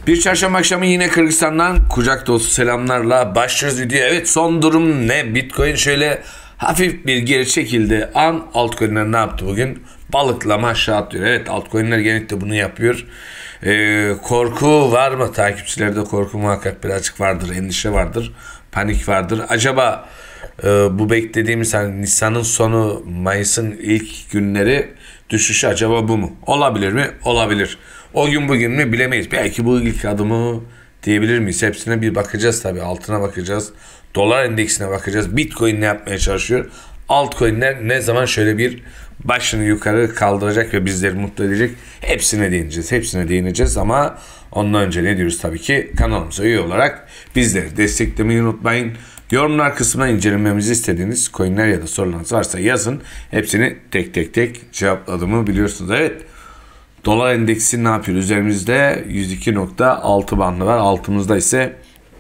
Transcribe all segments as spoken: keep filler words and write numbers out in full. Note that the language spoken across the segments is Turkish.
Bir çarşamba akşamı yine Kırgızistan'dan kucak dolusu selamlarla başlıyoruz videoya. Evet, son durum ne? Bitcoin şöyle hafif bir geri çekildi. An altcoin'ler ne yaptı bugün? Balıklama aşağı atlıyor. Evet, altcoin'ler genellikle bunu yapıyor. Ee, korku var mı? Takipçilerde korku muhakkak birazcık vardır. Endişe vardır. Panik vardır. Acaba e, bu beklediğimiz hani Nisan'ın sonu, Mayıs'ın ilk günleri düşüşü acaba bu mu? Olabilir mi? Olabilir. O gün bugün mü bilemeyiz. Belki bu ilk adımı diyebilir miyiz? Hepsine bir bakacağız tabii. Altına bakacağız. Dolar endeksine bakacağız. Bitcoin ne yapmaya çalışıyor? Altcoin'ler ne zaman şöyle bir başını yukarı kaldıracak ve bizleri mutlu edecek? Hepsine değineceğiz. Hepsine değineceğiz ama ondan önce ne diyoruz tabii ki? Kanalımıza üye olarak bizleri desteklemeyi unutmayın. Yorumlar kısmına incelememizi istediğiniz coinler ya da sorularınız varsa yazın. Hepsini tek tek tek cevapladığımı biliyorsunuz. Evet. Dolar endeksi ne yapıyor? Üzerimizde yüz iki nokta altı bandı var. Altımızda ise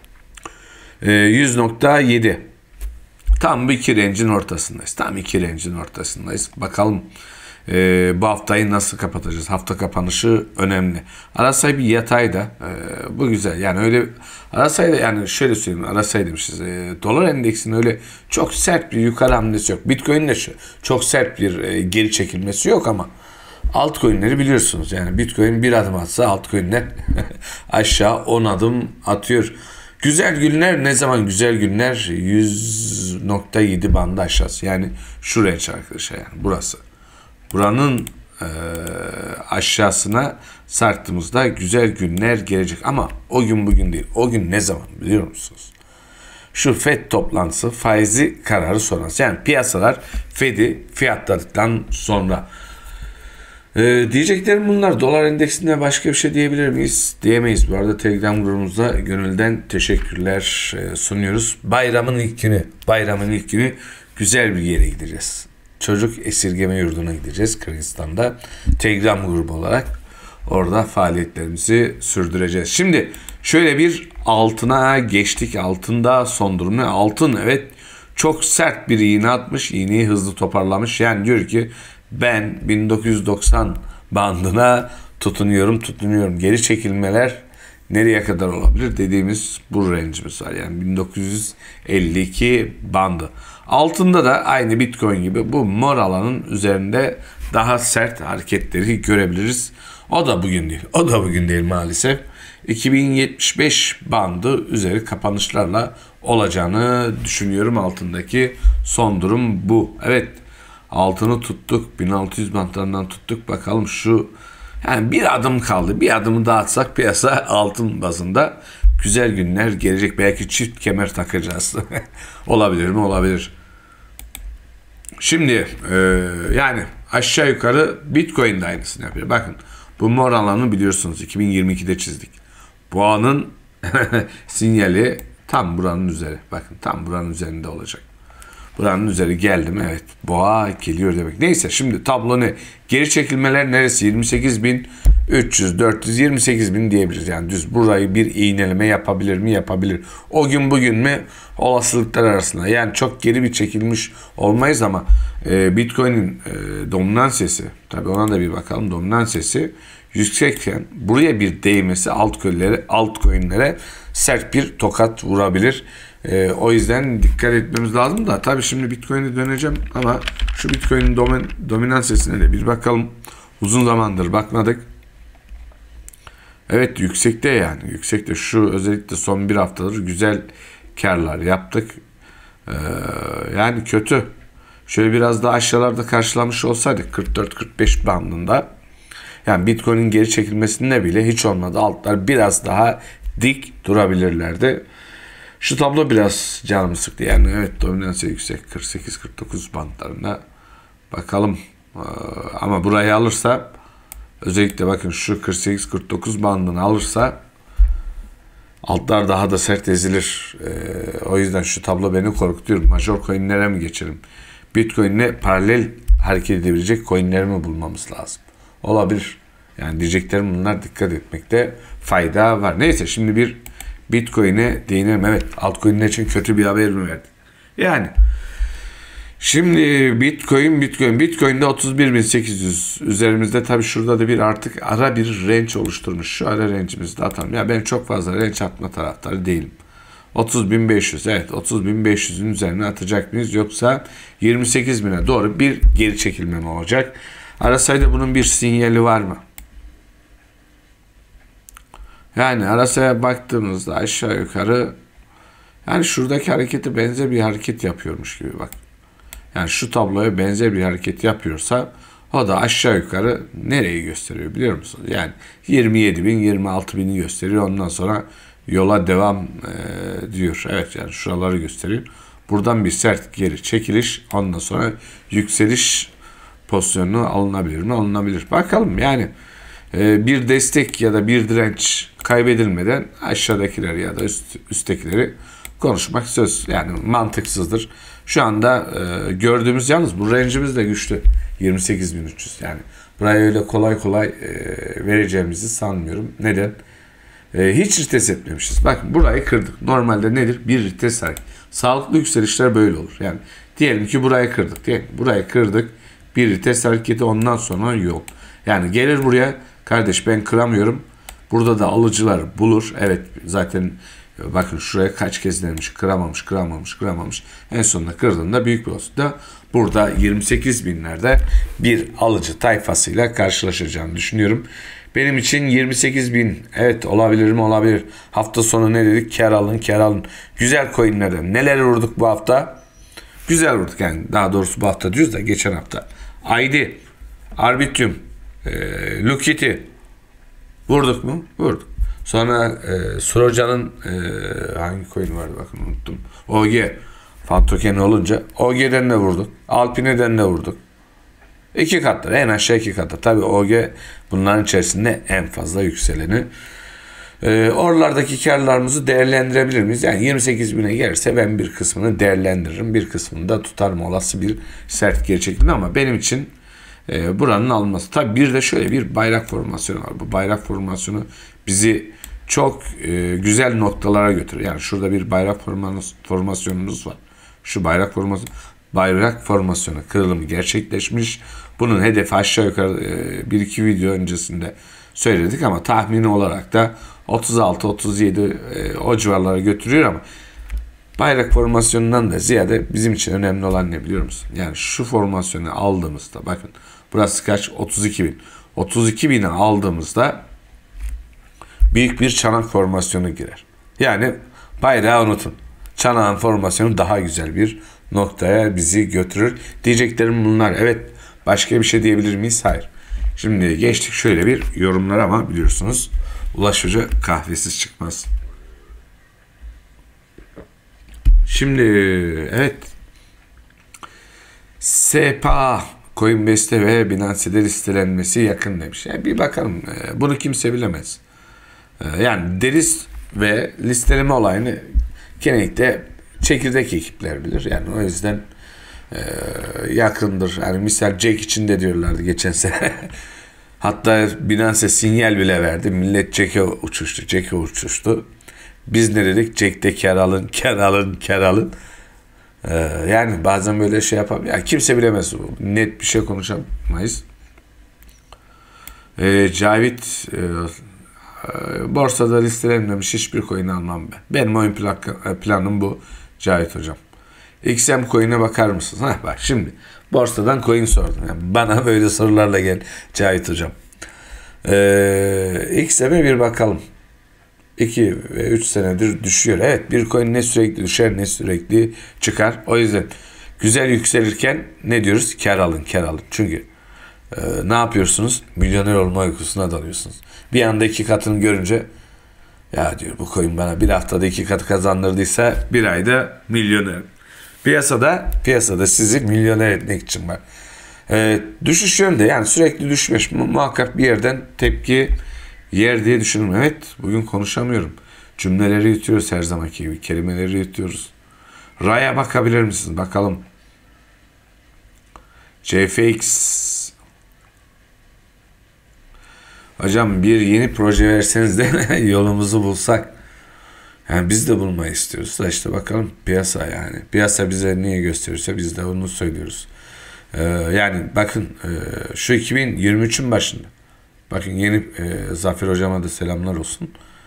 yüz nokta yedi. Tam bu iki range'in ortasındayız. Tam iki range'in ortasındayız. Bakalım e, bu haftayı nasıl kapatacağız? Hafta kapanışı önemli. Arasay bir yatayda. E, bu güzel. Yani öyle Arasay'da, yani şöyle söyleyeyim, Arasay demişiz. E, dolar endeksinin öyle çok sert bir yukarı hamlesi yok. Bitcoin'in de çok sert bir e, geri çekilmesi yok ama altcoin'leri biliyorsunuz. Yani Bitcoin bir adım atsa altcoin'ler aşağı on adım atıyor. Güzel günler ne zaman güzel günler? yüz nokta yedi bandı aşağısı. Yani şu range arkadaşlar, yani burası. Buranın e, aşağısına sarktığımızda güzel günler gelecek. Ama o gün bugün değil. O gün ne zaman biliyor musunuz? Şu Fed toplantısı, faizi kararı sonrası. Yani piyasalar Fed'i fiyatladıktan sonra. Ee, diyeceklerim bunlar. Dolar endeksinde başka bir şey diyebilir miyiz? Diyemeyiz. Bu arada Telegram grubumuzda gönülden teşekkürler e, sunuyoruz. Bayramın ilk günü, bayramın ilk günü güzel bir yere gideceğiz. Çocuk esirgeme yurduna gideceğiz Kırgızistan'da. Telegram grubu olarak orada faaliyetlerimizi sürdüreceğiz. Şimdi şöyle bir altına geçtik. Altında son durum ne? Altın, evet, çok sert bir iğne atmış. İğneyi hızlı toparlamış. Yani diyor ki ben bin dokuz yüz doksan bandına tutunuyorum, tutunuyorum. Geri çekilmeler nereye kadar olabilir dediğimiz bu range'imiz var. Yani bin dokuz yüz elli iki bandı. Altında da aynı Bitcoin gibi bu mor alanın üzerinde daha sert hareketleri görebiliriz. O da bugün değil. O da bugün değil maalesef. iki bin yetmiş beş bandı üzeri kapanışlarla olacağını düşünüyorum. Altındaki son durum bu. Evet. Altını tuttuk. bin altı yüz bantlarından tuttuk. Bakalım şu, yani bir adım kaldı. Bir adımı daha atsak piyasa altın bazında güzel günler gelecek. Belki çift kemer takacağız. Olabilir mi? Olabilir. Şimdi e, yani aşağı yukarı Bitcoin de aynısını yapıyor. Bakın bu mor alanı biliyorsunuz iki bin yirmi ikide çizdik. Boğanın sinyali tam buranın üzeri. Bakın tam buranın üzerinde olacak. Buranın üzeri geldi mi? Evet. Boğa geliyor demek. Neyse, şimdi tablo ne? Geri çekilmeler neresi? yirmi sekiz bin üç yüz, dört yüz, yirmi sekiz bin diyebiliriz. Yani düz burayı bir iğneleme yapabilir mi? Yapabilir. O gün bugün mü? Olasılıklar arasında. Yani çok geri bir çekilmiş olmayız ama e, Bitcoin'in e, dominans sesi, tabii ona da bir bakalım. Dominans sesi yüksekken buraya bir değmesi altcoin'lere, altcoin'lere sert bir tokat vurabilir. Ee, o yüzden dikkat etmemiz lazım da tabii şimdi Bitcoin'e döneceğim ama şu Bitcoin'in domin, dominans sesine de bir bakalım. Uzun zamandır bakmadık. Evet, yüksekte, yani yüksekte. Şu özellikle son bir haftadır güzel karlar yaptık. Ee, yani kötü. Şöyle biraz daha aşağılarda karşılamış olsaydık kırk dört kırk beş bandında, yani Bitcoin'in geri çekilmesinde bile hiç olmadı altlar biraz daha dik durabilirlerdi. Şu tablo biraz canımı sıktı. Yani evet, dominansı yüksek kırk sekiz kırk dokuz bantlarında. Bakalım. Ee, ama burayı alırsa, özellikle bakın şu kırk sekiz kırk dokuz bandını alırsa altlar daha da sert ezilir. Ee, o yüzden şu tablo beni korkutuyor. Major coinlere mi geçelim? Bitcoin'le paralel hareket edebilecek coinleri mi bulmamız lazım? Olabilir. Yani diyeceklerim bunlar, dikkat etmekte fayda var. Neyse, şimdi bir Bitcoin'e değinelim. Evet, altcoin'ler için kötü bir haber mi verdik? Yani Şimdi Bitcoin, Bitcoin, Bitcoin'de otuz bir bin sekiz yüz üzerimizde, tabii şurada da bir artık ara bir range oluşturmuş. Şu ara range'imizi de atalım. Ya ben çok fazla range atma taraftarı değilim. otuz bin beş yüz, evet, otuz bin beş yüzün üzerine atacak mıyız, yoksa yirmi sekiz bine doğru bir geri çekilme mi olacak? Arasayda bunun bir sinyali var mı? Yani arasaya baktığımızda aşağı yukarı, yani şuradaki hareketi benzer bir hareket yapıyormuş gibi bak. Yani şu tabloya benzer bir hareket yapıyorsa o da aşağı yukarı nereyi gösteriyor biliyor musunuz? Yani yirmi yedi bin, yirmi altı bini gösteriyor. Ondan sonra yola devam e, diyor. Evet, yani şuraları gösteriyor. Buradan bir sert geri çekiliş, ondan sonra yükseliş pozisyonu alınabilir mi? Alınabilir. Bakalım yani e, bir destek ya da bir direnç kaybedilmeden aşağıdakileri ya da üst, üsttekileri konuşmak söz, yani mantıksızdır. Şu anda e, gördüğümüz, yalnız bu range'imiz de güçlü. yirmi sekiz bin üç yüz, yani burayı öyle kolay kolay e, vereceğimizi sanmıyorum. Neden? E, hiç rites etmemişiz. Bakın burayı kırdık. Normalde nedir? Bir rites hareket. Sağlıklı yükselişler böyle olur. Yani diyelim ki burayı kırdık. Diyelim burayı kırdık. Bir rites hareketi, ondan sonra yok. Yani gelir buraya, kardeş ben kıramıyorum. Burada da alıcılar bulur. Evet, zaten bakın şuraya kaç kez denemiş, kıramamış, kıramamış, kıramamış. En sonunda kırdığında büyük bir olasılıkla burada yirmi sekiz binlerde bir alıcı tayfasıyla karşılaşacağını düşünüyorum. Benim için yirmi sekiz bin, evet, olabilir mi? Olabilir. Hafta sonu ne dedik? Kar alın, kar alın. Güzel coinlerden neler vurduk bu hafta? Güzel vurduk yani. Daha doğrusu bu hafta diyoruz da geçen hafta. I D, Arbitrum, e, Lukity vurduk mu? Vurduk. Sonra e, Soroca'nın e, hangi coin vardı bakın unuttum. O G. Fan token olunca O G'den de vurduk. Alpine'den de vurduk. İki katlar. En aşağı iki katlar. Tabii O G bunların içerisinde en fazla yükseleni. E, oralardaki karlarımızı değerlendirebilir miyiz? Yani yirmi sekiz bine gelirse ben bir kısmını değerlendiririm. Bir kısmını da tutarım olası bir sert geri çekilme, ama benim için e, buranın alınması. Tabii bir de şöyle bir bayrak formasyonu var. Bu bayrak formasyonu bizi çok e, güzel noktalara götürür. Yani şurada bir bayrak formasyonumuz var. Şu bayrak formasyonu, bayrak formasyonu kırılımı gerçekleşmiş. Bunun hedefi aşağı yukarı e, bir iki video öncesinde söyledik, ama tahmini olarak da otuz altı otuz yedi e, o civarlara götürüyor, ama bayrak formasyonundan da ziyade bizim için önemli olan ne biliyor musun? Yani şu formasyonu aldığımızda bakın burası kaç? otuz iki bin. otuz iki bini aldığımızda büyük bir çanak formasyonu girer. Yani bayrağı unutun. Çanağın formasyonu daha güzel bir noktaya bizi götürür. Diyeceklerim bunlar. Evet, başka bir şey diyebilir miyiz? Hayır. Şimdi geçtik şöyle bir yorumlar, ama biliyorsunuz Ulaş Hoca kahvesiz çıkmaz. Şimdi evet, S P A Coinbase'te ve Binance'de listelenmesi yakın demiş. Yani bir bakalım, bunu kimse bilemez. Yani deriz ve listeleme olayını genellikle çekirdek ekipler bilir. Yani o yüzden e, yakındır. Yani misal Jack için de diyorlardı geçen sene. Hatta Binance sinyal bile verdi. Millet Jack'e uçuştu, Jack'e uçuştu. Biz ne dedik? Jack'te kar alın, kar alın, kar alın. Ee, yani bazen böyle şey yapalım. Ya kimse bilemez. Net bir şey konuşamayız. Ee, Cavit e, borsada listelenmemiş hiçbir coin almam ben. Benim oyun planım bu Cavit hocam. X M coin'e bakar mısınız? Heh, bak şimdi borsadan coin sordum. Yani bana böyle sorularla gel Cavit hocam. Ee, X M'e bir bakalım. iki ve üç senedir düşüyor. Evet, bir coin ne sürekli düşer ne sürekli çıkar. O yüzden güzel yükselirken ne diyoruz? Kar alın, kar alın. Çünkü e, ne yapıyorsunuz? Milyoner olma uykusuna dalıyorsunuz. Bir anda iki katını görünce ya diyor bu coin bana bir haftada iki katı kazandırdıysa bir ayda milyoner. Piyasada piyasada sizi milyoner etmek için var. E, düşüş yönde, yani sürekli düşmüş. Muhakkak bir yerden tepki yer diye düşünüyorum. Evet, bugün konuşamıyorum. Cümleleri yutuyoruz her zamanki gibi. Kelimeleri yutuyoruz. Ra'ya bakabilir misiniz? Bakalım. C F X. Hocam bir yeni proje verseniz de yolumuzu bulsak. Yani biz de bulmayı istiyoruz da işte bakalım piyasa yani. Piyasa bize niye gösterirse biz de onu söylüyoruz. Ee, yani bakın e, şu iki bin yirmi üçün başında. Bakın yeni e, Zafer hocama da selamlar olsun.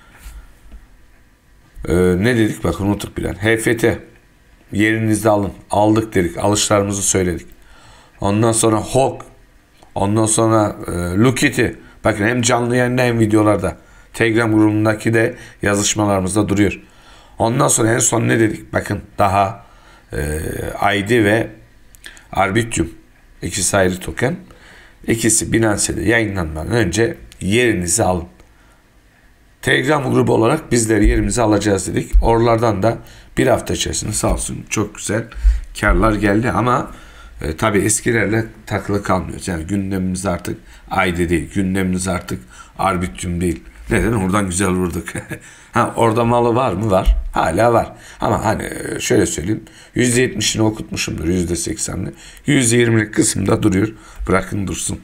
Ee, ne dedik? Bakın unuttuk bilen. H F T yerinizi alın. Aldık dedik. Alışlarımızı söyledik. Ondan sonra Hawk. Ondan sonra e, Lukiti. Bakın hem canlı yayında hem videolarda. Telegram grubundaki de yazışmalarımızda duruyor. Ondan sonra en son ne dedik? Bakın daha e, I D ve Arbitrum. İkisi ayrı token. İkisi Binance'de yayınlanmadan önce yerinizi alın. Telegram grubu olarak bizler yerimizi alacağız dedik. Oralardan da bir hafta içerisinde sağ olsun çok güzel karlar geldi ama e, tabii eskilerle takılı kalmıyoruz. Yani gündemimiz artık I D değil. Gündemimiz artık Arbitrum değil. Neden? Oradan güzel vurduk. Ha, orada malı var mı? Var. Hala var. Ama hani şöyle söyleyeyim. yüzde yetmişini okutmuşumdur. yüzde seksenini. yüzde yirmilik kısımda duruyor. Bırakın dursun.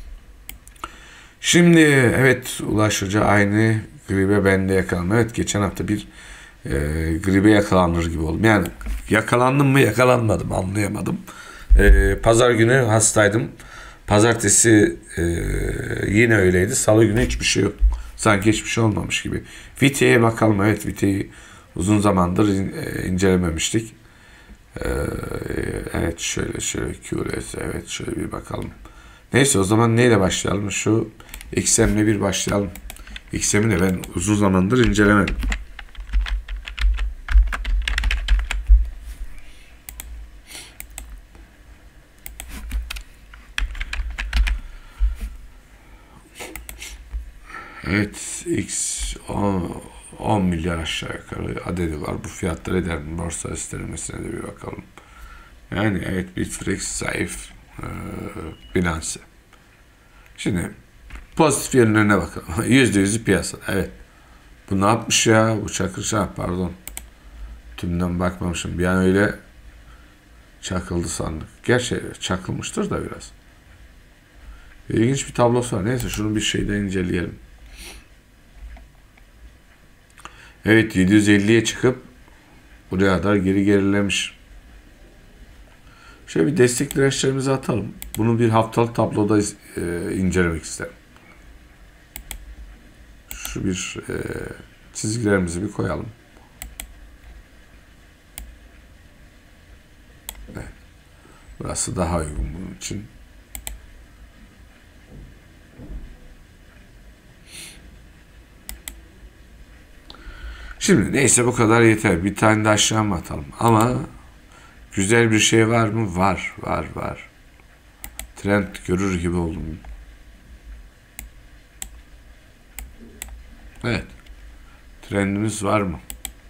Şimdi evet Ulaş Hoca aynı gribe bende yakalandım. Evet geçen hafta bir e, gribe yakalanır gibi oldum. Yani yakalandım mı yakalanmadım anlayamadım. E, Pazar günü hastaydım. Pazartesi e, yine öyleydi. Salı günü hiçbir şey yok. Sanki hiçbir şey olmamış gibi. Vite'ye bakalım. Evet Vite'yi uzun zamandır in, e, incelememiştik. E, evet şöyle şöyle Q R S evet şöyle bir bakalım. Neyse o zaman neyle başlayalım? Şu X M'le bir başlayalım. X M'i de ben uzun zamandır incelemedim. Evet X on milyar aşağı yukarı adedi var. Bu fiyatlar eder mi? Borsa isterilmesine de bir bakalım. Yani evet Bitfrex zayıf e, Binance. Şimdi pozitif yönlerine bakalım. Yüzde yüzü piyasada. Evet. Bu ne yapmış ya? Bu çakırşah pardon. Tümden bakmamışım. Bir an öyle çakıldı sandık. Gerçi çakılmıştır da biraz. İlginç bir tablosu var. Neyse şunu bir şeyden inceleyelim. Evet yedi yüz elliye çıkıp buraya kadar geri gerilemiş. Şöyle bir destek dirençlerimizi atalım. Bunu bir haftalık tabloda e, incelemek isterim. Şu bir e, çizgilerimizi bir koyalım. Evet. Burası daha uygun bunun için. Şimdi neyse bu kadar yeter. Bir tane de aşağı mı atalım? Ama güzel bir şey var mı? Var, var, var. Trend görür gibi oldum. Evet. Trendimiz var mı?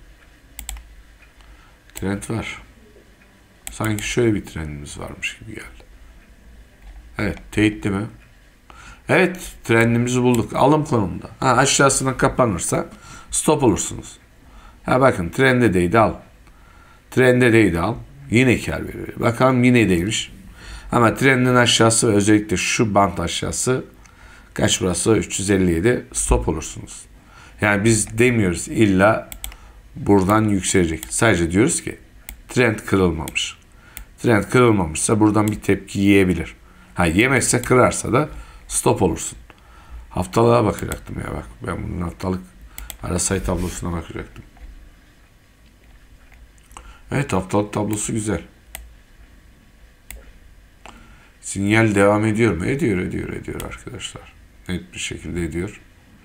Trend var. Sanki şöyle bir trendimiz varmış gibi geldi. Evet, teyitli mi? Evet, trendimizi bulduk. Alım konumunda. Ha, aşağısına kapanırsa stop olursunuz. Ha bakın trende değdi al. Trende değdi al. Yine kar veriyor. Bakalım yine değmiş. Ama trendin aşağısı ve özellikle şu bant aşağısı kaç burası? üç yüz elli yedi stop olursunuz. Yani biz demiyoruz illa buradan yükselecek. Sadece diyoruz ki trend kırılmamış. Trend kırılmamışsa buradan bir tepki yiyebilir. Ha yemezse kırarsa da stop olursun. Haftalığa bakacaktım ya bak. Ben bunun haftalık ara sayı tablosuna bakacaktım. Evet haftalık tablosu güzel. Sinyal devam ediyor mu? Ediyor, ediyor, ediyor arkadaşlar. Net bir şekilde ediyor.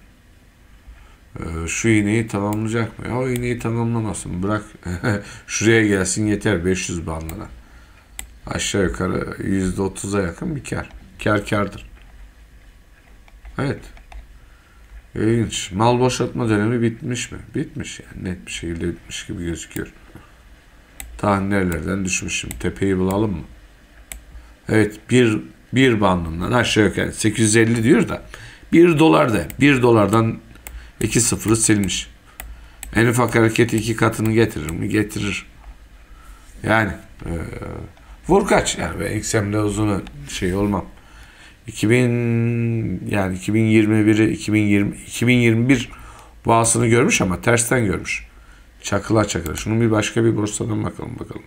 Ee, şu iğneyi tamamlayacak mı? Ya o iğneyi tamamlamasın. Bırak şuraya gelsin yeter beş yüz bandına. Aşağı yukarı yüzde otuza yakın bir kar. Kar kardır. Evet. İlginç. Mal boşaltma dönemi bitmiş mi? Bitmiş yani. Net bir şekilde bitmiş gibi gözüküyor. Ta nerelerden düşmüşüm. Tepeyi bulalım mı? Evet. Bir, bir bandından aşağı yukarı sekiz yüz elli diyor da bir dolar da bir dolardan iki sıfırı silmiş. En ufak hareket iki katını getirir mi? Getirir. Yani e, vur kaç. Yani ben X M'de uzun şey olmam. iki bin yani iki bin yirmi biri iki bin yirmi iki bin yirmi bir boğasını görmüş ama tersten görmüş. Çakıla çakıla. Şunu bir başka bir borsadan bakalım bakalım.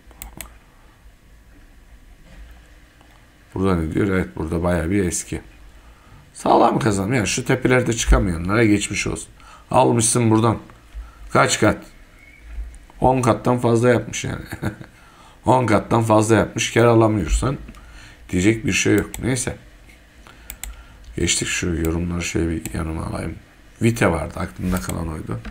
Burada ne diyor? Evet, burada bayağı bir eski. Sağlam kazanım. Yani şu tepelerde çıkamayanlara geçmiş olsun. Almışsın buradan. Kaç kat? on kattan fazla yapmış yani. on kattan fazla yapmış. Kar alamıyorsan diyecek bir şey yok. Neyse. Geçtik, şu yorumları şöyle bir yanıma alayım. Vite vardı. Aklımda kalan oydu.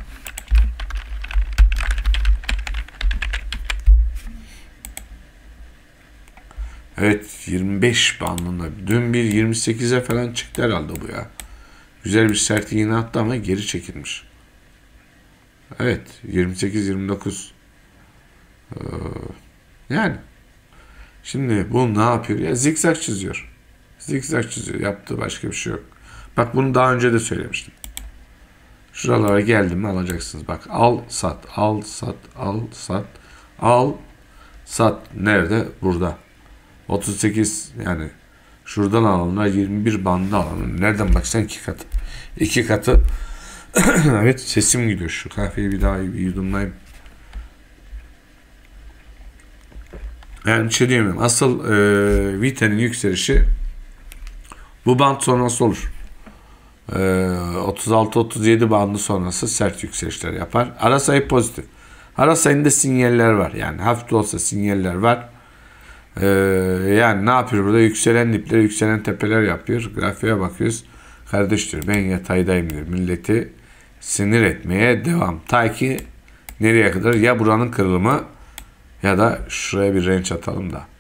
Evet, yirmi beş bandında. Dün bir yirmi sekize falan çıktı herhalde bu ya. Güzel bir sert iğne attı ama geri çekilmiş. Evet, yirmi sekiz yirmi dokuz. Ee, yani şimdi bu ne yapıyor? Ya zikzak çiziyor. Zikzak çiziyor. Yaptığı başka bir şey yok. Bak, bunu daha önce de söylemiştim. Şuralara geldim mi alacaksınız. Bak, al sat, al sat, al sat, al sat. Nerede? Burada. otuz sekiz, yani şuradan alanlar yirmi bir bandı alanlar. Nereden baksan iki katı. iki katı. Evet, sesim gidiyor. Şu kahveyi bir daha bir yudumlayayım. Yani bir şey diyemiyorum. Asıl e, Vite'nin yükselişi bu band sonrası olur. E, otuz altı otuz yedi bandı sonrası sert yükselişler yapar. Ara sayı pozitif. Ara sayında sinyaller var. Yani hafif de olsa sinyaller var. Ee, yani ne yapıyor burada? Yükselen dipler, yükselen tepeler yapıyor. Grafiğe bakıyoruz. Kardeş diyor, ben yataydayım diyor. Milleti sinir etmeye devam. Ta ki nereye kadar? Ya buranın kırılımı ya da şuraya bir range atalım da.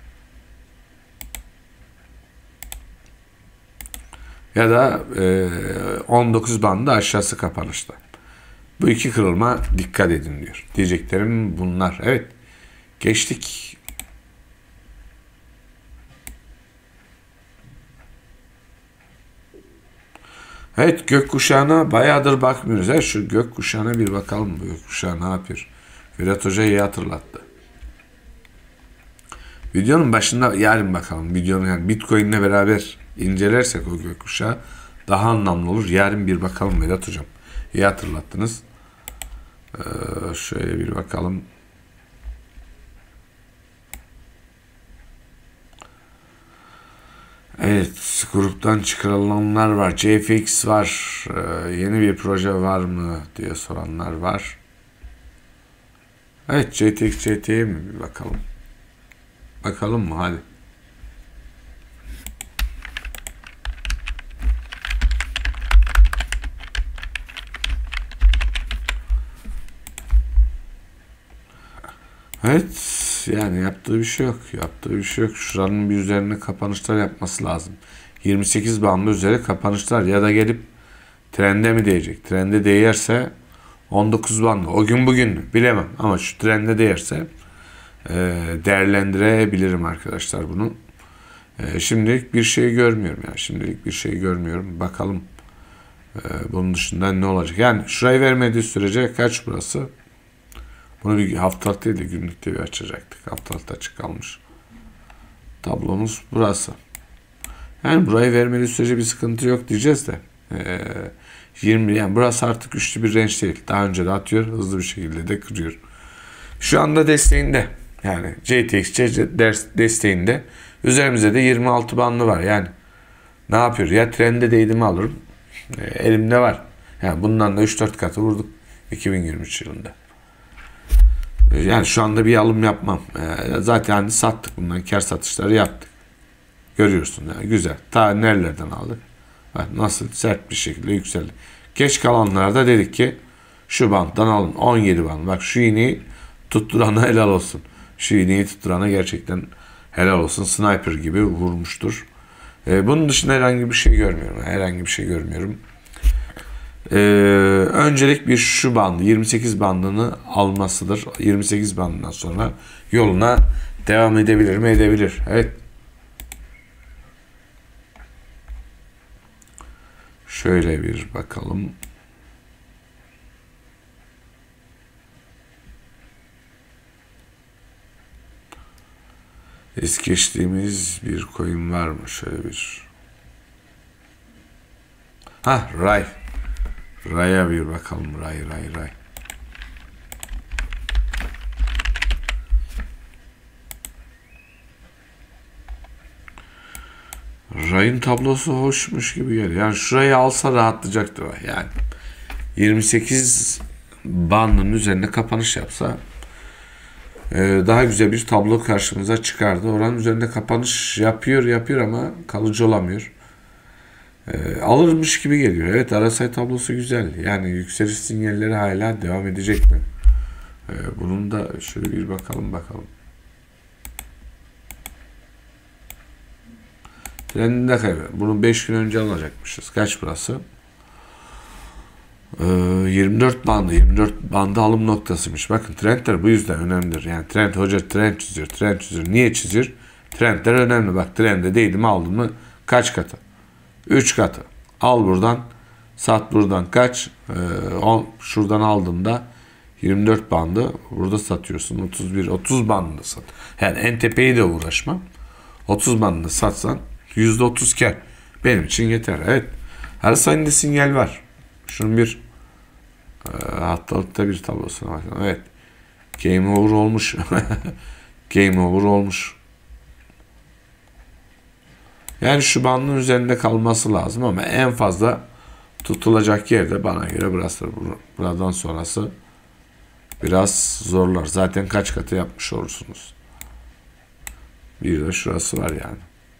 Ya da e, on dokuz bandı aşağısı kapanışta. Bu iki kırılma dikkat edin diyor. Diyeceklerim bunlar. Evet. Geçtik. Evet, gökkuşağına bayağıdır bakmıyoruz. Evet, şu gökkuşağına bir bakalım. Bu gökkuşağı ne yapıyor? Ferhat Hoca iyi hatırlattı. Videonun başında yarın bakalım. Videonun yani Bitcoin'le beraber incelersek o gökkuşağı daha anlamlı olur. Yarın bir bakalım Ferhat Hocam. İyi hatırlattınız. Ee, şöyle bir bakalım. Evet, gruptan çıkarılanlar var. C F X var. Ee, yeni bir proje var mı diye soranlar var. Evet, C T X C T'ye mi bir bakalım. Bakalım mı? Hadi. Evet. Yani yaptığı bir şey yok. Yaptığı bir şey yok. Şuranın bir üzerine kapanışlar yapması lazım. yirmi sekiz bandı üzeri kapanışlar ya da gelip trende mi değecek? Trende değerse on dokuz bandı. O gün bugün bilemem ama şu trende değerse e, değerlendirebilirim arkadaşlar bunu. E, şimdilik bir şey görmüyorum yani. Şimdilik bir şey görmüyorum. Bakalım e, bunun dışında ne olacak? Yani şurayı vermediği sürece kaç burası? Bunu bir haftalık değil de günlükte bir açacaktık. Haftalıkta açık kalmış. Tablomuz burası. Yani burayı vermediği sürece bir sıkıntı yok diyeceğiz de. Ee, yirmi, yani burası artık güçlü bir range değil. Daha önce de atıyor, hızlı bir şekilde de kırıyor. Şu anda desteğinde. Yani C T X desteğinde. Üzerimizde de yirmi altı bandı var. Yani ne yapıyor? Ya trende değdiğimi alırım. E, elimde var. Yani bundan da üç dört katı vurduk iki bin yirmi üç yılında. Yani şu anda bir alım yapmam. Ee, zaten hani sattık bundan. Kar satışları yaptık. Görüyorsun yani güzel. Ta nerelerden aldık? Bak nasıl sert bir şekilde yükseldi. Geç kalanlarda dedik ki şu banttan alın. on yedi band. Bak şu iğneyi tutturana helal olsun. Şu iğneyi tutturana gerçekten helal olsun. Sniper gibi vurmuştur. Ee, bunun dışında herhangi bir şey görmüyorum. Herhangi bir şey görmüyorum. Ee, öncelik bir şu bandı yirmi sekiz bandını almasıdır. yirmi sekiz bandından sonra yoluna devam edebilir mi? Edebilir. Evet. Şöyle bir bakalım. Es geçtiğimiz bir coin var mı? Şöyle bir. Ha, Ray. Ray'a bir bakalım. Ray, Ray, Ray. rayın tablosu hoşmuş gibi geliyor. Yani şurayı alsa rahatlayacaktır yani. yirmi sekiz bandının üzerinde kapanış yapsa e, daha güzel bir tablo karşımıza çıkardı. Oranın üzerinde kapanış yapıyor yapıyor ama kalıcı olamıyor. E, alırmış gibi geliyor. Evet, R S I tablosu güzel. Yani yükseliş sinyalleri hala devam edecek mi? E, bunun da şöyle bir bakalım bakalım. Trendinde kaybeder. Bunu beş gün önce alacakmışız. Kaç burası? Ee, yirmi dört bandı. yirmi dört bandı alım noktasıymış. Bakın trendler bu yüzden önemlidir. Yani trend hoca trend çiziyor. Trend çiziyor. Niye çiziyor? Trendler önemli. Bak trende değdi mi aldın mı? Kaç katı? üç katı. Al buradan. Sat buradan kaç? Ee, on, şuradan aldığında yirmi dört bandı. Burada satıyorsun. otuz bir otuz bandını sat. Yani en tepeyi de uğraşma. otuz bandını satsan yüzde otuz kar. Benim için yeter. Evet. Her sayında sinyal var. Şunun bir e, haftalıkta bir tablosuna bakın. Evet. Game over olmuş. Game over olmuş. Yani şu bandın üzerinde kalması lazım ama en fazla tutulacak yerde bana göre burası. Buradan sonrası biraz zorlar. Zaten kaç katı yapmış olursunuz. Bir de şurası var yani.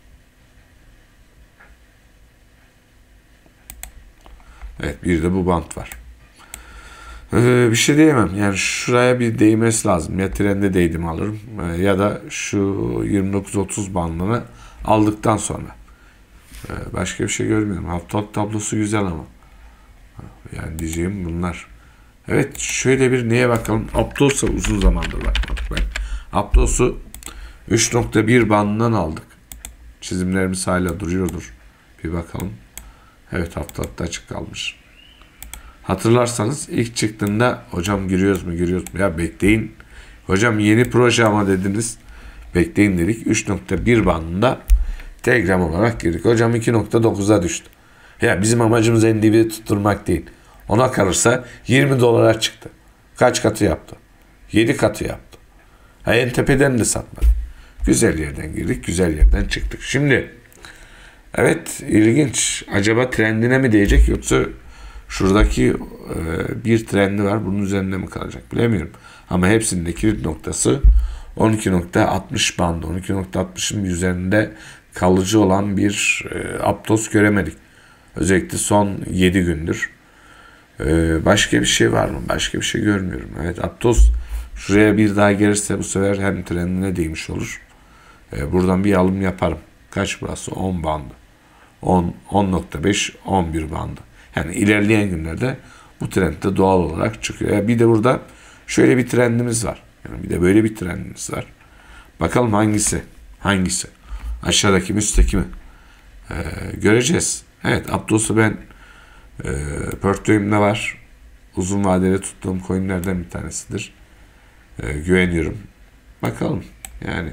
Evet, bir de bu bant var. Ee, bir şey diyemem. Yani şuraya bir değmesi lazım. Ya trende değdim alırım. Ee, ya da şu yirmi dokuz otuz bandını aldıktan sonra. Ee, başka bir şey görmüyorum. Haftalık tablosu güzel ama. Yani diyeceğim bunlar. Evet, şöyle bir neye bakalım. Aptos'a uzun zamandır bakmadık. Ben Aptos'u üç nokta bir bandından aldık. Çizimlerimiz hala duruyordur. Bir bakalım. Evet, haftalıkta açık kalmış. Hatırlarsanız ilk çıktığında hocam giriyoruz mu giriyoruz mu? Ya bekleyin. Hocam yeni proje ama dediniz. Bekleyin dedik. üç nokta bir bandında Telegram olarak girdik. Hocam iki nokta dokuza düştü. Ya bizim amacımız en dibi tutturmak değil. Ona kalırsa yirmi dolara çıktı. Kaç katı yaptı? yedi katı yaptı. Ha, en tepeden de satmadı. Güzel yerden girdik. Güzel yerden çıktık. Şimdi evet, ilginç. Acaba trendine mi değecek yoksa şuradaki e, bir trendi var. Bunun üzerinde mi kalacak bilemiyorum. Ama hepsinin kilit noktası on iki nokta altmış bandı. on iki nokta altmışın üzerinde kalıcı olan bir e, Aptos göremedik. Özellikle son yedi gündür. E, başka bir şey var mı? Başka bir şey görmüyorum. Evet, Aptos şuraya bir daha gelirse bu sefer hem trendine değmiş olur. E, buradan bir alım yaparım. Kaç burası? on bandı. on, on nokta beş, on bir bandı. Yani ilerleyen günlerde bu trend de doğal olarak çıkıyor. Yani bir de burada şöyle bir trendimiz var. Yani bir de böyle bir trendimiz var. Bakalım hangisi? Hangisi? Aşağıdaki mi, üstteki mi? Ee, göreceğiz. Evet, Aptos'u ben e, portföyümde var. Uzun vadeli tuttuğum coinlerden bir tanesidir. E, güveniyorum. Bakalım. Yani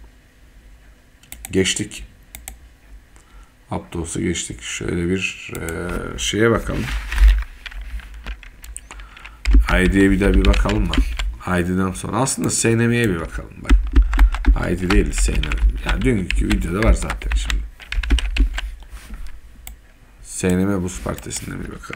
geçtik. Aptos'u geçtik. Şöyle bir e, şeye bakalım. I D'ye bir daha bir bakalım mı? I D'den sonra aslında S N M'ye bir bakalım. Bak. I D değil, S N M. Yani dünkü videoda var zaten şimdi. S N M Buz Partisi'ne bir bakalım.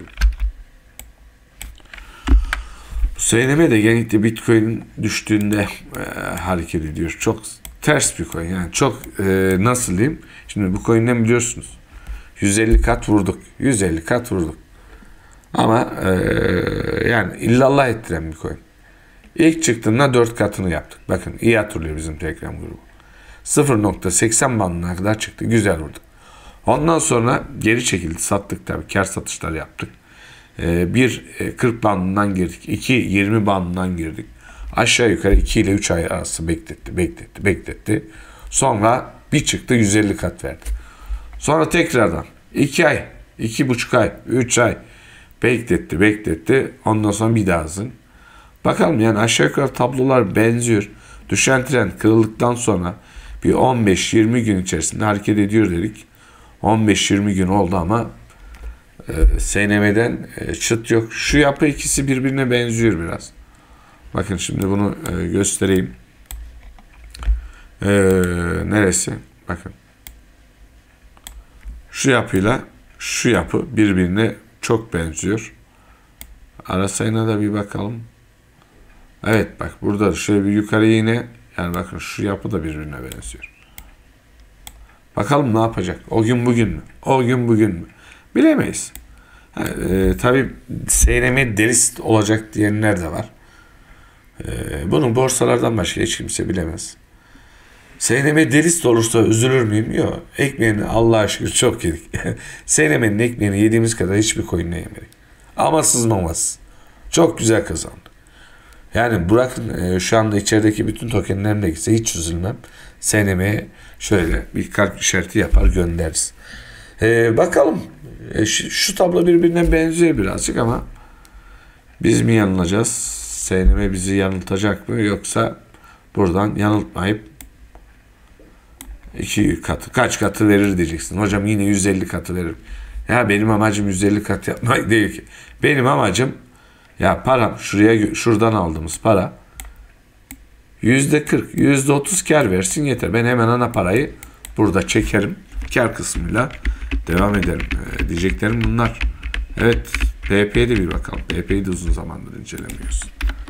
S N M de genellikle Bitcoin düştüğünde e, hareket ediyor. Çok ters bir coin. Yani çok e, nasıl diyeyim? Şimdi bu coin'den biliyorsunuz. yüz elli kat vurduk. yüz elli kat vurduk. Ama e, yani illallah ettiren bir coin. İlk çıktığında dört katını yaptık. Bakın iyi hatırlıyor bizim Telegram grubu. sıfır nokta seksen bandına kadar çıktı. Güzel vurduk. Ondan sonra geri çekildi. Sattık tabii. Kar satışlar yaptık. E, bir kırk bandından girdik. iki yirmi bandından girdik. Aşağı yukarı iki ile üç ay arası bekletti. Bekletti. Bekletti. Sonra bir çıktı yüz elli kat verdi. Sonra tekrardan iki ay, iki buçuk ay, üç ay bekletti, bekletti. Ondan sonra bir daha hızın. Bakalım yani aşağı yukarı tablolar benziyor. Düşen trend kırıldıktan sonra bir on beş yirmi gün içerisinde hareket ediyor dedik. on beş yirmi gün oldu ama e, S N M'den e, çıt yok. Şu yapı ikisi birbirine benziyor biraz. Bakın şimdi bunu e, göstereyim. E, neresi? Bakın. Şu yapıyla şu yapı birbirine çok benziyor. Ara sayına da bir bakalım. Evet bak burada şöyle bir yukarı yine, yani bakın şu yapı da birbirine benziyor. Bakalım ne yapacak? O gün bugün mü? O gün bugün mü? Bilemeyiz. E, tabii S N M delist olacak diyenler de var. E, bunu borsalardan başka hiç kimse bilemez. S N M delist olursa üzülür müyüm? Yok. Ekmeğini Allah'a şükür çok yedik. S N M'nin ekmeğini yediğimiz kadar hiçbir coin'le yemedik. Amasız mamasız. Çok güzel kazandı. Yani bırakın e, şu anda içerideki bütün tokenlerin de gitse hiç üzülmem. S N M'ye şöyle bir kalp işareti yapar göndeririz. E, bakalım. E, şu, şu tablo birbirine benziyor birazcık ama biz mi yanılacağız? S N M bizi yanıltacak mı? Yoksa buradan yanıltmayıp iki katı, kaç katı verir diyeceksin. Hocam yine yüz elli katı verir. Ya benim amacım yüz elli kat yapmak değil ki. Benim amacım, ya param şuraya, şuradan aldığımız para yüzde kırk, yüzde otuz kar versin yeter. Ben hemen ana parayı burada çekerim. Kar kısmıyla devam ederim. Ee, diyeceklerim bunlar. Evet, B P'ye de bir bakalım. B P'yi de uzun zamandır incelemiyoruz.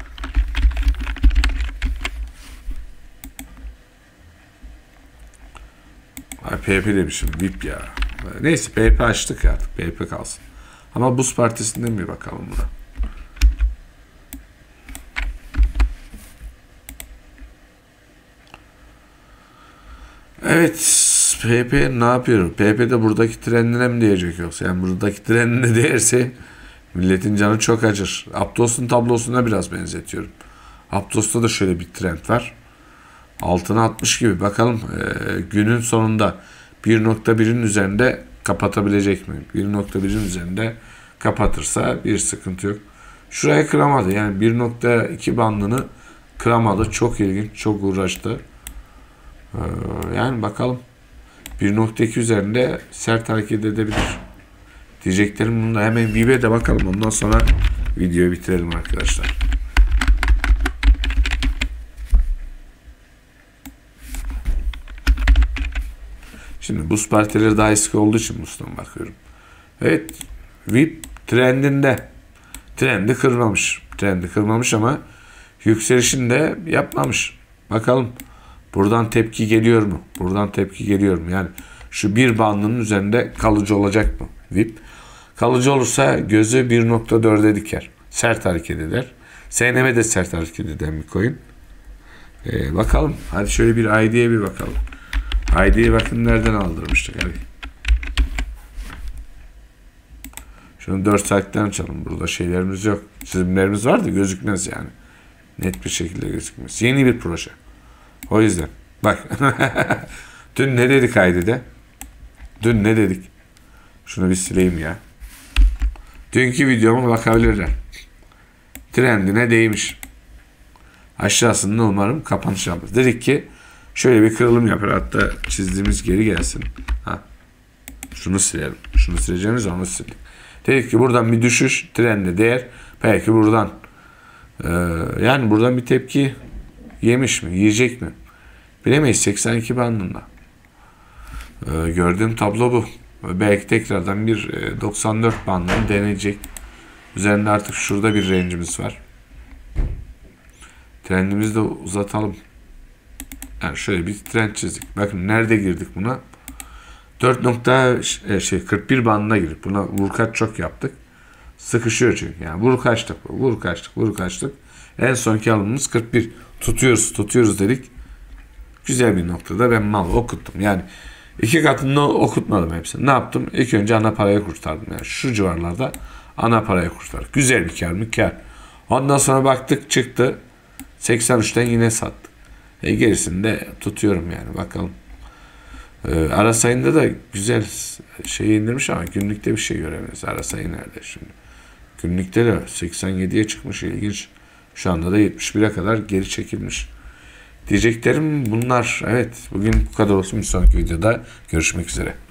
Ay P P demişim. V I P ya. Neyse P P açtık artık. P P kalsın. Ama Buz Partisi'nden bir bakalım buna. Evet. P P ne yapıyor? P P de buradaki trendine mi diyecek yoksa? Yani buradaki trendine değerse milletin canı çok acır. Aptos'un tablosuna biraz benzetiyorum. Aptos'ta da şöyle bir trend var. Altına atmış gibi. Bakalım e, günün sonunda bir nokta birin üzerinde kapatabilecek mi? bir nokta birin üzerinde kapatırsa bir sıkıntı yok. Şuraya kıramadı. Yani bir nokta iki bandını kıramadı. Çok ilginç. Çok uğraştı. Ee, yani bakalım. bir nokta iki üzerinde sert hareket edebilir. Diyeceklerim bunda. Hemen V I B'ye de bakalım. Ondan sonra videoyu bitirelim arkadaşlar. Şimdi buz partileri daha eski olduğu için buzdan bakıyorum. Evet. V I P trendinde. Trendi kırmamış. Trendi kırmamış ama yükselişini de yapmamış. Bakalım. Buradan tepki geliyor mu? Buradan tepki geliyor mu? Yani şu bir bandının üzerinde kalıcı olacak mı V I P? Kalıcı olursa gözü bir nokta dörde diker. Sert hareket eder. S N M de sert hareket eden bir coin. Ee, bakalım. Hadi şöyle bir I D'ye bir bakalım. I D'yi bakın nereden aldırmıştık. Hadi. Şunu dört saatten açalım. Burada şeylerimiz yok. Çizimlerimiz var da gözükmez yani. Net bir şekilde gözükmez. Yeni bir proje. O yüzden. Bak. Dün ne dedik I D'de? Dün ne dedik? Şunu bir sileyim ya. Dünkü videoma bakabilirler. Trendine değmiş. Aşağısında umarım kapanış yapar. Dedik ki şöyle bir kırılım yapar. Hatta çizdiğimiz geri gelsin. Ha. Şunu silelim. Şunu sileceğimiz onu sildik. Dedik ki buradan bir düşüş trende değer. Belki buradan e, yani buradan bir tepki yemiş mi? Yiyecek mi? Bilemeyiz. seksen iki bandında. E, gördüğüm tablo bu. Belki tekrardan bir e, doksan dört bandını deneyecek. Üzerinde artık şurada bir range'imiz var. Trendimizi de uzatalım. Yani şöyle bir trend çizdik. Bakın nerede girdik buna? dört nokta kırk bir bandına girdik. Buna vur kaç çok yaptık. Sıkışıyor çünkü. Yani vur kaçtık. Vur kaçtık. Vur kaçtık. En sonki alımımız kırk bir. Tutuyoruz. Tutuyoruz dedik. Güzel bir noktada ben mal okuttum. Yani iki katını okutmadım hepsini. Ne yaptım? İlk önce ana parayı kurtardım. Yani şu civarlarda ana parayı kurtardık. Güzel bir kar mı? Kar. Ondan sonra baktık çıktı. seksen üçten yine sattık. E gerisini de tutuyorum yani. Bakalım. Ee, ara sayında da güzel şey indirmiş ama günlükte bir şey göremiyoruz. Ara sayı nerede şimdi? Günlükte de seksen yediye çıkmış. İlginç. Şu anda da yetmiş bire kadar geri çekilmiş. Diyeceklerim bunlar. Evet. Bugün bu kadar olsun. Bir sonraki videoda görüşmek üzere.